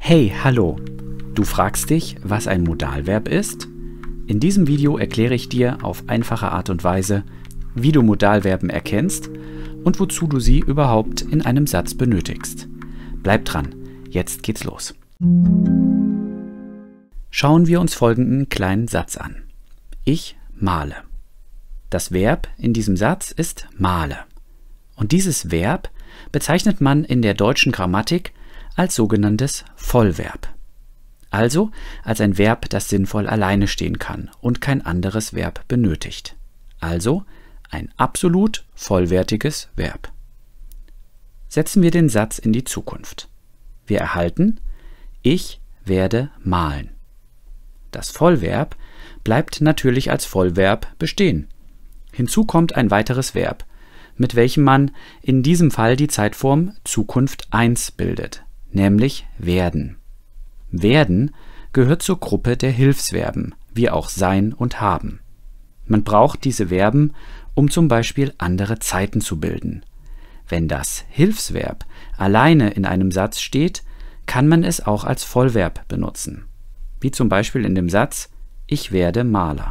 Hey, hallo! Du fragst dich, was ein Modalverb ist? In diesem Video erkläre ich dir auf einfache Art und Weise, wie du Modalverben erkennst und wozu du sie überhaupt in einem Satz benötigst. Bleib dran, jetzt geht's los. Schauen wir uns folgenden kleinen Satz an. Ich male. Das Verb in diesem Satz ist male. Und dieses Verb bezeichnet man in der deutschen Grammatik als sogenanntes Vollverb. Also als ein Verb, das sinnvoll alleine stehen kann und kein anderes Verb benötigt. Also ein absolut vollwertiges Verb. Setzen wir den Satz in die Zukunft. Wir erhalten: Ich werde malen. Das Vollverb bleibt natürlich als Vollverb bestehen. Hinzu kommt ein weiteres Verb, mit welchem man in diesem Fall die Zeitform Zukunft 1 bildet, nämlich werden. Werden gehört zur Gruppe der Hilfsverben, wie auch sein und haben. Man braucht diese Verben, um zum Beispiel andere Zeiten zu bilden. Wenn das Hilfsverb alleine in einem Satz steht, kann man es auch als Vollverb benutzen, wie zum Beispiel in dem Satz Ich werde Maler.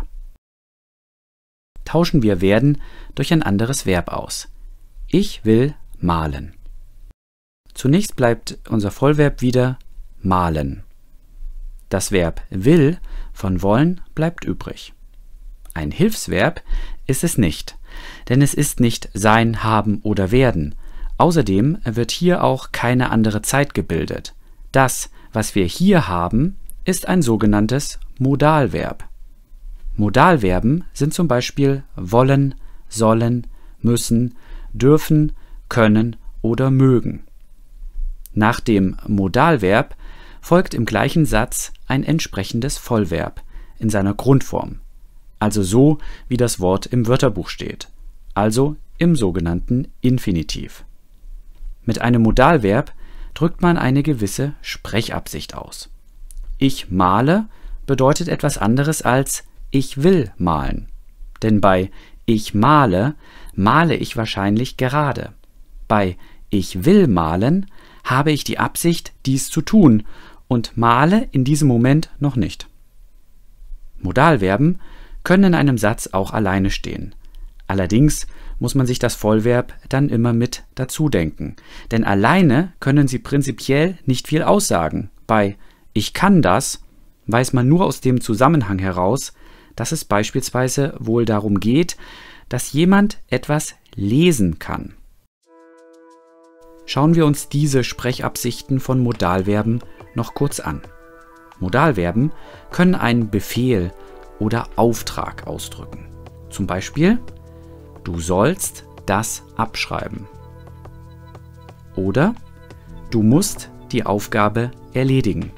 Tauschen wir werden durch ein anderes Verb aus. Ich will malen. Zunächst bleibt unser Vollverb wieder malen. Das Verb will von wollen bleibt übrig. Ein Hilfsverb ist es nicht, denn es ist nicht sein, haben oder werden. Außerdem wird hier auch keine andere Zeit gebildet. Das, was wir hier haben, ist ein sogenanntes Modalverb. Modalverben sind zum Beispiel wollen, sollen, müssen, dürfen, können oder mögen. Nach dem Modalverb folgt im gleichen Satz ein entsprechendes Vollverb in seiner Grundform, also so wie das Wort im Wörterbuch steht, also im sogenannten Infinitiv. Mit einem Modalverb drückt man eine gewisse Sprechabsicht aus. Ich male bedeutet etwas anderes als ich will malen, denn bei ich male, male ich wahrscheinlich gerade. Bei ich will malen habe ich die Absicht, dies zu tun und male in diesem Moment noch nicht. Modalverben können in einem Satz auch alleine stehen. Allerdings muss man sich das Vollverb dann immer mit dazu denken, denn alleine können sie prinzipiell nicht viel aussagen. Bei ich kann das weiß man nur aus dem Zusammenhang heraus, dass es beispielsweise wohl darum geht, dass jemand etwas lesen kann. Schauen wir uns diese Sprechabsichten von Modalverben noch kurz an. Modalverben können einen Befehl oder Auftrag ausdrücken. Zum Beispiel: Du sollst das abschreiben. Oder du musst die Aufgabe erledigen.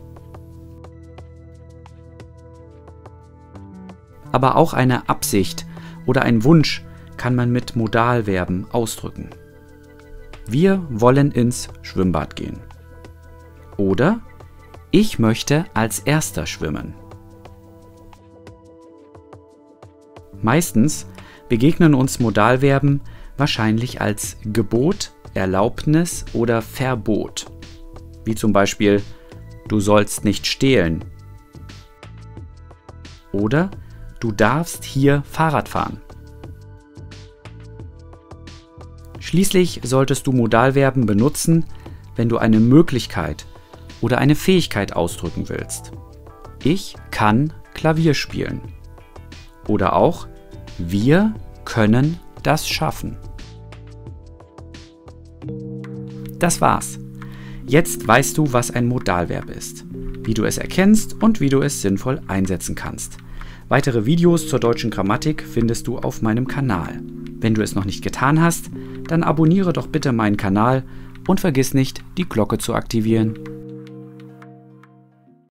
Aber auch eine Absicht oder ein Wunsch kann man mit Modalverben ausdrücken. Wir wollen ins Schwimmbad gehen. Oder ich möchte als Erster schwimmen. Meistens begegnen uns Modalverben wahrscheinlich als Gebot, Erlaubnis oder Verbot. Wie zum Beispiel: Du sollst nicht stehlen. Oder du darfst hier Fahrrad fahren. Schließlich solltest du Modalverben benutzen, wenn du eine Möglichkeit oder eine Fähigkeit ausdrücken willst. Ich kann Klavier spielen. Oder auch wir können das schaffen. Das war's. Jetzt weißt du, was ein Modalverb ist, wie du es erkennst und wie du es sinnvoll einsetzen kannst. Weitere Videos zur deutschen Grammatik findest du auf meinem Kanal. Wenn du es noch nicht getan hast, dann abonniere doch bitte meinen Kanal und vergiss nicht, die Glocke zu aktivieren.